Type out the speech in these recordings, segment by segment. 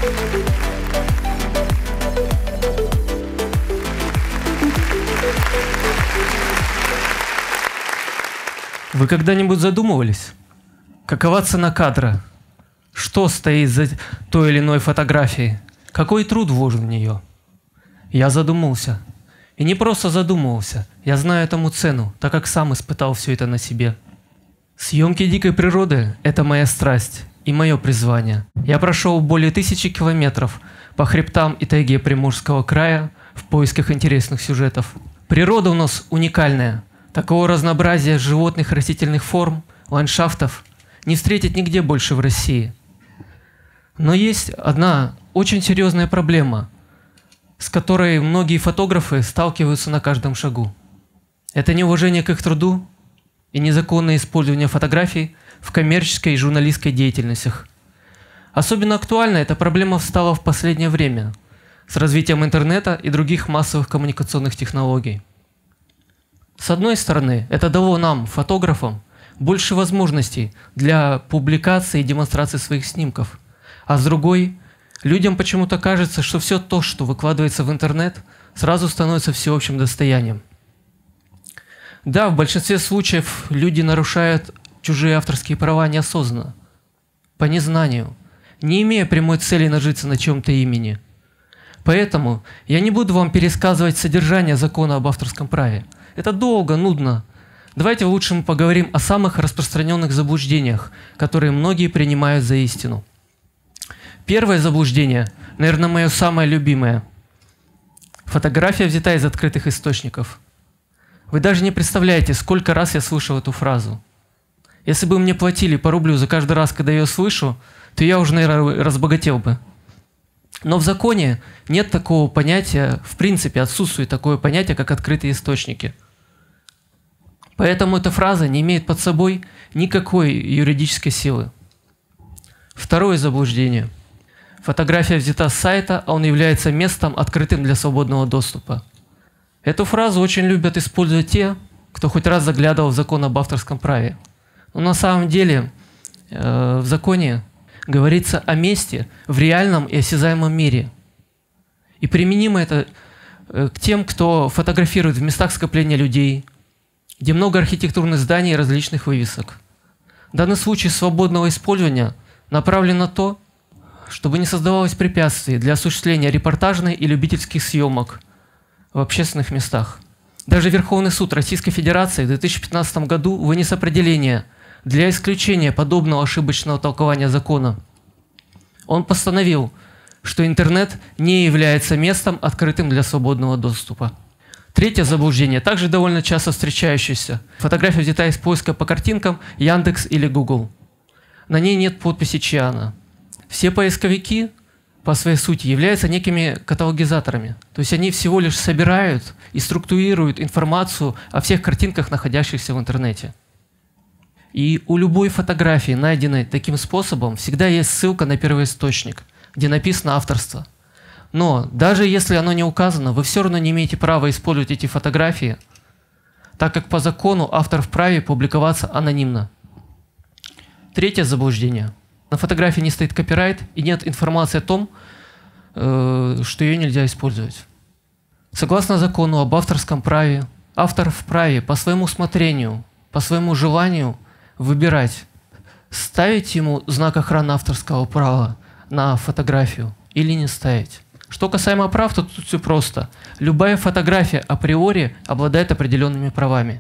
Вы когда-нибудь задумывались, какова цена кадра? Что стоит за той или иной фотографией? Какой труд вложен в нее? Я задумался. И не просто задумывался, я знаю этому цену, так как сам испытал все это на себе. Съемки дикой природы – это моя страсть и мое призвание. Я прошел более 1000 километров по хребтам и тайге Приморского края в поисках интересных сюжетов. Природа у нас уникальная. Такого разнообразия животных, растительных форм, ландшафтов не встретить нигде больше в России. Но есть одна очень серьезная проблема, с которой многие фотографы сталкиваются на каждом шагу. Это неуважение к их труду и незаконное использование фотографий в коммерческой и журналистской деятельностях. Особенно актуальна эта проблема стала в последнее время с развитием интернета и других массовых коммуникационных технологий. С одной стороны, это дало нам, фотографам, больше возможностей для публикации и демонстрации своих снимков, а с другой, людям почему-то кажется, что все то, что выкладывается в интернет, сразу становится всеобщим достоянием. Да, в большинстве случаев люди нарушают чужие авторские права неосознанно, по незнанию, не имея прямой цели нажиться на чьем-то имени. Поэтому я не буду вам пересказывать содержание закона об авторском праве. Это долго, нудно. Давайте лучше мы поговорим о самых распространенных заблуждениях, которые многие принимают за истину. Первое заблуждение, наверное, мое самое любимое. Фотография взята из открытых источников. Вы даже не представляете, сколько раз я слышал эту фразу. Если бы мне платили по рублю за каждый раз, когда я ее слышу, то я уже, наверное, разбогател бы. Но в законе нет такого понятия, в принципе, отсутствует такое понятие, как открытые источники. Поэтому эта фраза не имеет под собой никакой юридической силы. Второе заблуждение. Фотография взята с сайта, а он является местом, открытым для свободного доступа. Эту фразу очень любят использовать те, кто хоть раз заглядывал в закон об авторском праве. Но на самом деле в законе говорится о месте в реальном и осязаемом мире. И применимо это к тем, кто фотографирует в местах скопления людей, где много архитектурных зданий и различных вывесок. Данный случай свободного использования направлен на то, чтобы не создавалось препятствий для осуществления репортажной и любительских съемок в общественных местах. Даже Верховный суд Российской Федерации в 2015 году вынес определение для исключения подобного ошибочного толкования закона. Он постановил, что интернет не является местом, открытым для свободного доступа. Третье заблуждение, также довольно часто встречающееся. Фотография взята из поиска по картинкам Яндекс или Google. На ней нет подписи чья она. Все поисковики по своей сути являются некими каталогизаторами. То есть они всего лишь собирают и структурируют информацию о всех картинках, находящихся в интернете. И у любой фотографии, найденной таким способом, всегда есть ссылка на первоисточник, где написано авторство. Но даже если оно не указано, вы все равно не имеете права использовать эти фотографии, так как по закону автор вправе публиковаться анонимно. Третье заблуждение. На фотографии не стоит копирайт и нет информации о том, что ее нельзя использовать. Согласно закону об авторском праве, автор вправе по своему усмотрению, по своему желанию выбирать, ставить ему знак охраны авторского права на фотографию или не ставить. Что касаемо прав, то тут все просто. Любая фотография априори обладает определенными правами.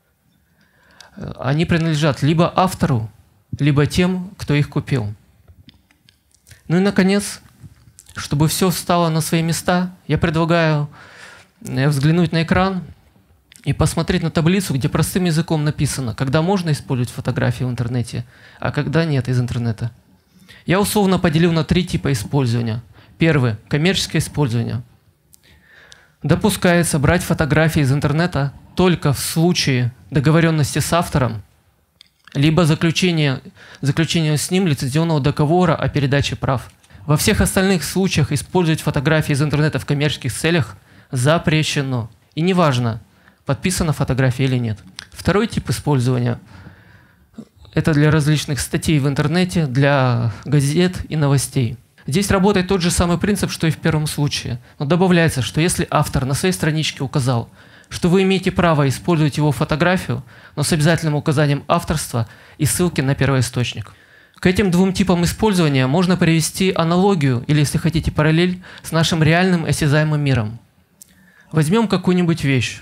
Они принадлежат либо автору, либо тем, кто их купил. Ну и, наконец, чтобы все встало на свои места, я предлагаю взглянуть на экран и посмотреть на таблицу, где простым языком написано, когда можно использовать фотографии в интернете, а когда нет из интернета. Я условно поделил на 3 типа использования. Первый – коммерческое использование. Допускается брать фотографии из интернета только в случае договоренности с автором, либо заключения с ним лицензионного договора о передаче прав. Во всех остальных случаях использовать фотографии из интернета в коммерческих целях запрещено. И неважно, подписана фотография или нет. Второй тип использования – это для различных статей в интернете, для газет и новостей. Здесь работает тот же самый принцип, что и в первом случае. Но добавляется, что если автор на своей страничке указал, что вы имеете право использовать его фотографию, но с обязательным указанием авторства и ссылки на первоисточник. К этим двум типам использования можно привести аналогию, или, если хотите, параллель с нашим реальным осязаемым миром. Возьмем какую-нибудь вещь.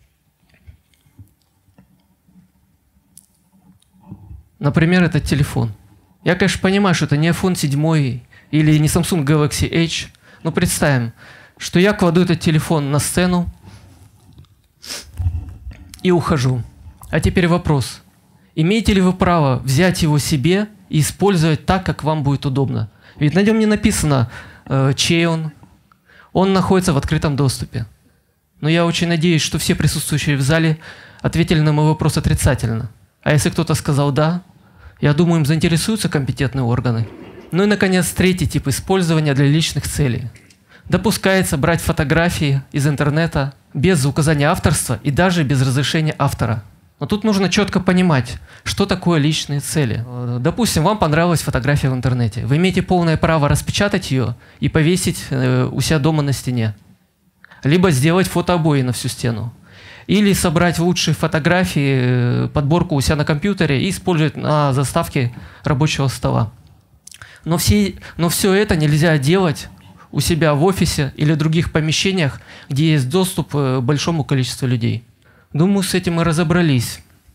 Например, этот телефон. Я, конечно, понимаю, что это не iPhone 7 или не Samsung Galaxy Edge, но представим, что я кладу этот телефон на сцену и ухожу. А теперь вопрос. Имеете ли вы право взять его себе и использовать так, как вам будет удобно? Ведь на нем не написано, чей он. Он находится в открытом доступе. Но я очень надеюсь, что все присутствующие в зале ответили на мой вопрос отрицательно. А если кто-то сказал «да», я думаю, им заинтересуются компетентные органы. Ну и, наконец, третий тип использования для личных целей. Допускается брать фотографии из интернета без указания авторства и даже без разрешения автора. Но тут нужно четко понимать, что такое личные цели. Допустим, вам понравилась фотография в интернете. Вы имеете полное право распечатать ее и повесить у себя дома на стене. Либо сделать фотообои на всю стену. Или собрать лучшие фотографии, подборку у себя на компьютере и использовать на заставке рабочего стола. Но все это нельзя делать у себя в офисе или других помещениях, где есть доступ к большому количеству людей. Думаю, с этим мы разобрались.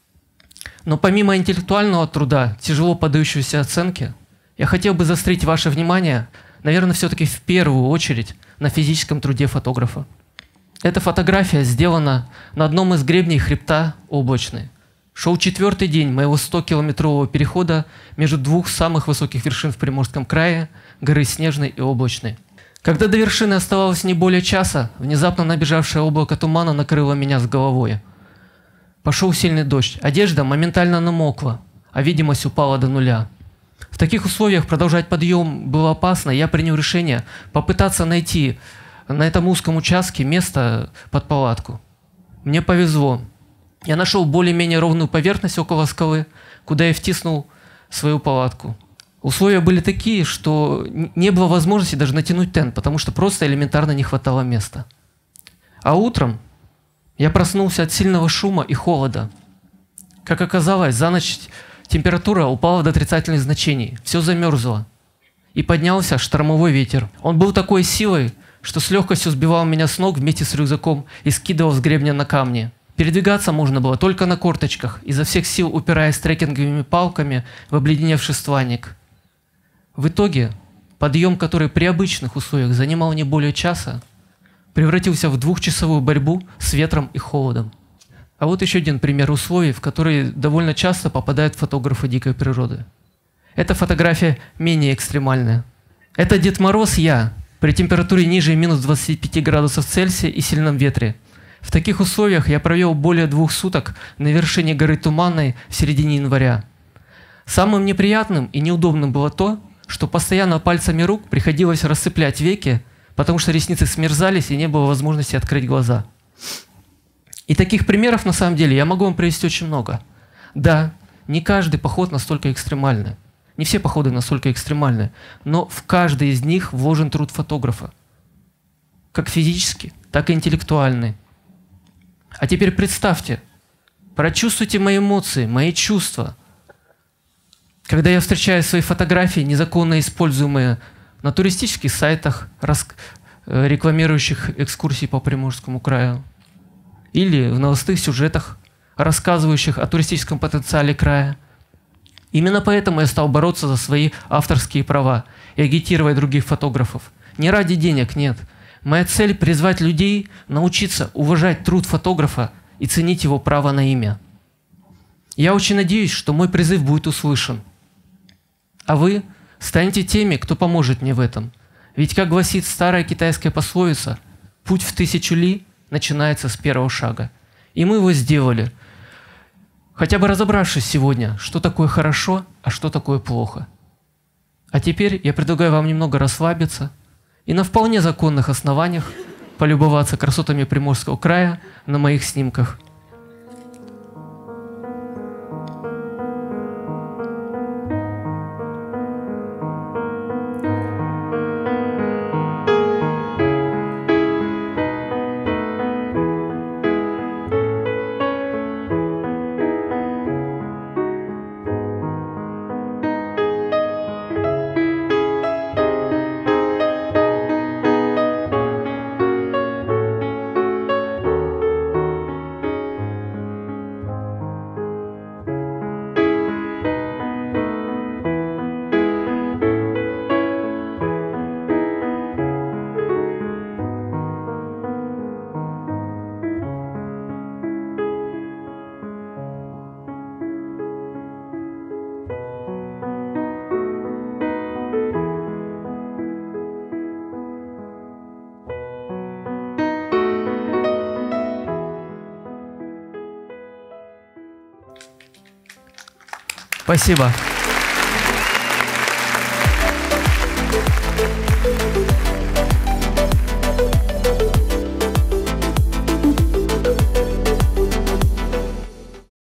Но помимо интеллектуального труда, тяжело поддающегося оценке, я хотел бы заострить ваше внимание, наверное, все-таки в первую очередь на физическом труде фотографа. Эта фотография сделана на одном из гребней хребта Облачный. Шел 4-й день моего 100-километрового перехода между двух самых высоких вершин в Приморском крае, горы Снежной и Облачной. Когда до вершины оставалось не более часа, внезапно набежавшее облако тумана накрыло меня с головой. Пошел сильный дождь, одежда моментально намокла, а видимость упала до нуля. В таких условиях продолжать подъем было опасно, и я принял решение попытаться найти на этом узком участке место под палатку. Мне повезло. Я нашел более-менее ровную поверхность около скалы, куда я втиснул свою палатку. Условия были такие, что не было возможности даже натянуть тент, потому что просто элементарно не хватало места. А утром я проснулся от сильного шума и холода. Как оказалось, за ночь температура упала до отрицательных значений, все замерзло. И поднялся штормовой ветер. Он был такой силой, что с легкостью сбивал меня с ног вместе с рюкзаком и скидывал с гребня на камни. Передвигаться можно было только на корточках, изо всех сил упираясь трекинговыми палками в обледеневший стволик. В итоге подъем, который при обычных условиях занимал не более часа, превратился в 2-часовую борьбу с ветром и холодом. А вот еще один пример условий, в которые довольно часто попадают фотографы дикой природы. Эта фотография менее экстремальная. Это Дед Мороз я, при температуре ниже минус 25 градусов Цельсия и сильном ветре. В таких условиях я провел более 2 суток на вершине горы Туманной в середине января. Самым неприятным и неудобным было то, что постоянно пальцами рук приходилось рассыплять веки, потому что ресницы смерзались и не было возможности открыть глаза. И таких примеров на самом деле я могу вам привести очень много. Да, не каждый поход настолько экстремальный. Не все походы настолько экстремальны, но в каждый из них вложен труд фотографа. Как физический, так и интеллектуальный. А теперь представьте, прочувствуйте мои эмоции, мои чувства, когда я встречаю свои фотографии, незаконно используемые на туристических сайтах, рекламирующих экскурсии по Приморскому краю, или в новостных сюжетах, рассказывающих о туристическом потенциале края. Именно поэтому я стал бороться за свои авторские права и агитировать других фотографов. Не ради денег, нет. Моя цель – призвать людей научиться уважать труд фотографа и ценить его право на имя. Я очень надеюсь, что мой призыв будет услышан. А вы станете теми, кто поможет мне в этом. Ведь, как гласит старая китайская пословица, путь в 1000 ли начинается с первого шага. И мы его сделали, хотя бы разобравшись сегодня, что такое хорошо, а что такое плохо. А теперь я предлагаю вам немного расслабиться и на вполне законных основаниях полюбоваться красотами Приморского края на моих снимках. Спасибо.